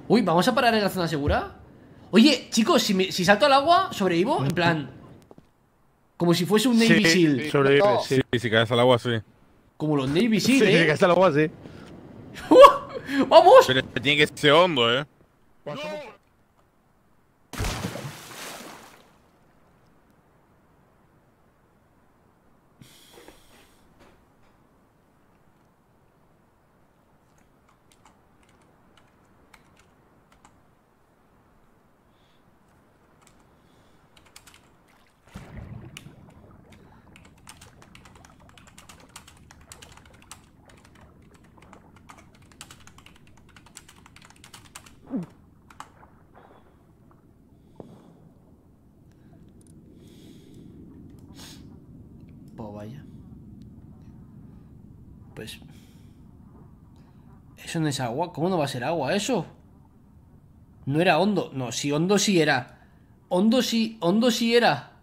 Uy, ¿vamos a parar en la zona segura? Oye, chicos, si salto al agua, ¿sobrevivo? En plan, como si fuese un Navy SEAL. Sí, Sobrevive, no. sí. Sí, si caes al agua, sí. Como los Navy Sí, SEAL, sí, que ¿eh? está el agua, sí. ¡Vamos! Pero tiene que ser hondo, ¿eh? Pues vaya. Pues... Eso no es agua. ¿Cómo no va a ser agua eso? No era hondo. No, si hondo sí era. Hondo sí era.